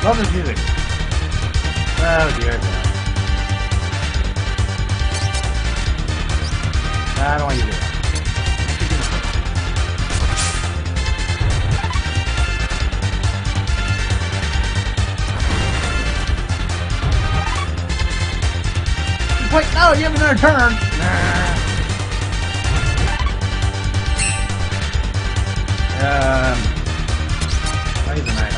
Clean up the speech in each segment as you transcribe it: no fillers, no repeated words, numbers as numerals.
Love this music. Oh dear God. I don't want you to do that. Wait, no, you have another turn. Where's an item?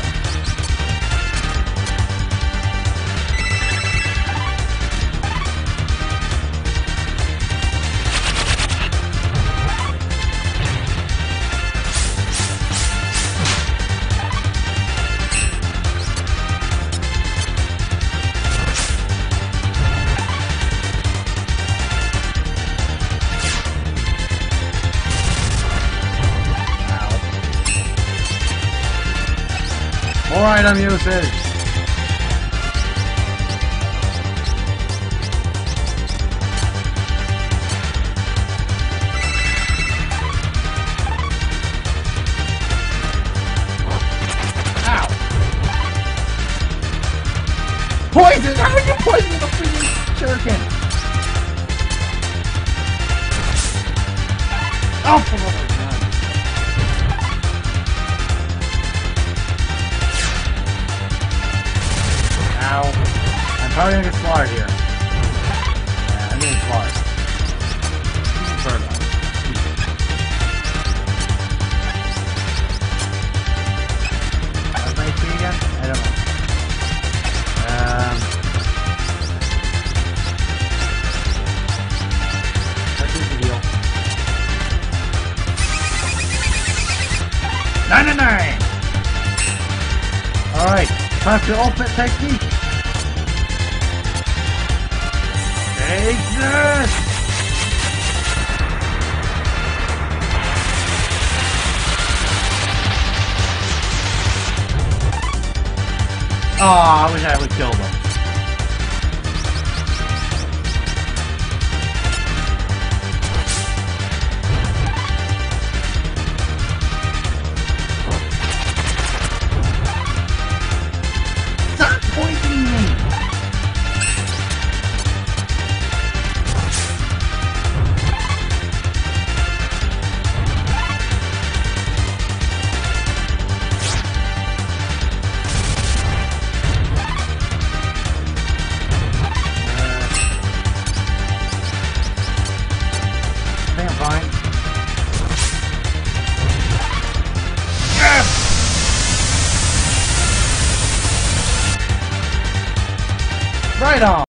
More item usage. Ow. Poison! How did you poison the freaking shuriken? Oh, for the Ow. I'm probably gonna get slaughtered here. Yeah, I'm getting slaughtered. Bird on. How's my HP again? I don't know. Let's do the heal. 99! Alright, time for the ultimate technique. Take this! Oh, I wish I would kill them. Stop poisoning me! I'm fine. Yes! Right on!